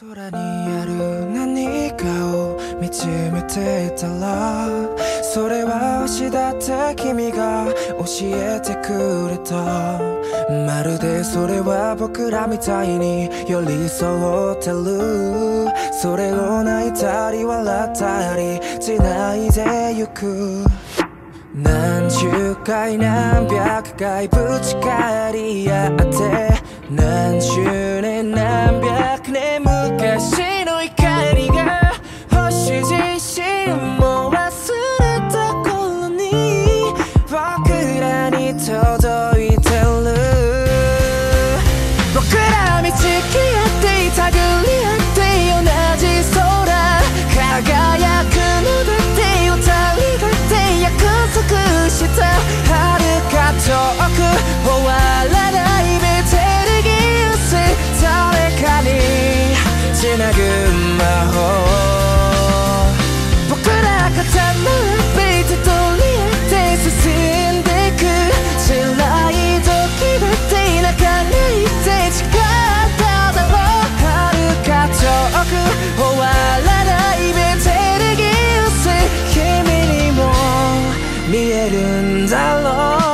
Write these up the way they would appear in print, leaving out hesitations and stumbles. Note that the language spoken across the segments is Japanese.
空にある何かを見つめていたら、それは星だって君が教えてくれた。まるでそれは僕らみたいに寄り添ってる。それを泣いたり笑ったり繋いでゆく。何十回何百回ぶち返り合って、何十年何百年昔の怒りが星自身も忘れた頃に僕らに届いてる。僕ら導き合っていたぐり合って同じ空輝くのだってよ、二人だって約束した遥か遠く終わらないベテルギウス、誰かにつなぐ魔法。僕ら肩並べて取り合って進んでく、辛い時だって泣かないで誓っただろう。遥か遠く終わらないベテルギウス、君にも見えるんだろう。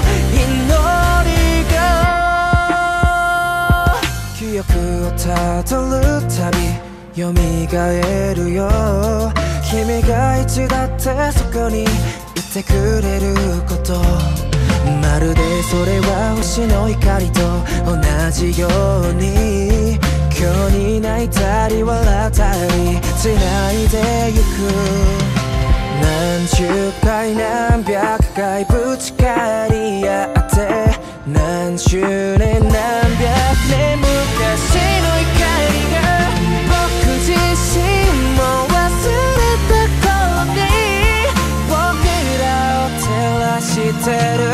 記憶をたどるたび蘇るよ。君がいつだってそこにいてくれること、まるでそれは星の光と同じように、今日に泣いたり笑ったり繋いでゆく。何十回何百回ぶち返り合って、何十年何百年昔の怒りが僕自身も忘れた頃に僕らを照らしてる。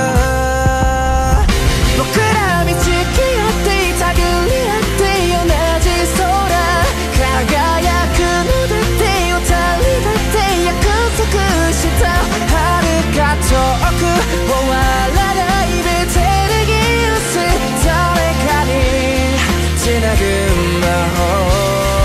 僕ら導き合っていたぐり合って同じ空輝くのだってよ、二人だって約束した遥か遠く終わらないベテルギウス、誰かにつなぐ魔法。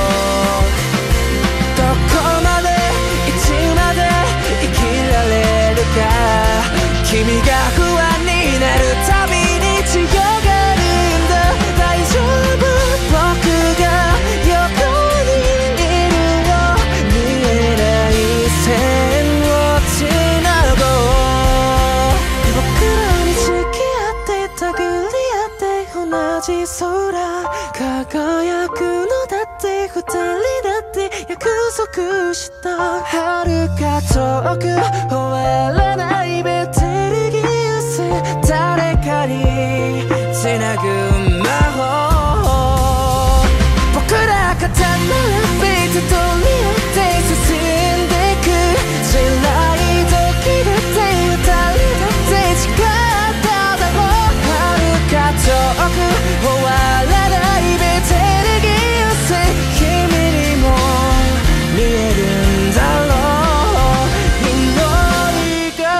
どこまでいつまで生きられるか、君が不安になるたびに強がるんだ。大丈夫、僕が横にいるよ。見えない線をつなごう。僕らに付き合ってたぐり合って同じ空輝くのだって二人だって約束した遥か遠く終わらないベテルギウス、誰かにつなぐ魔法。僕ら肩並べて取り合って進んでく、辛い時だって二人だって誓っただろう。遥か遠く終わらないベテルギウス、君にも見えるんだろう。祈りが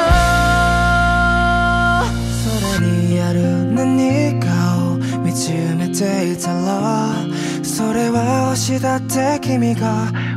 空にある何かを見つめていたら、それは星だって君が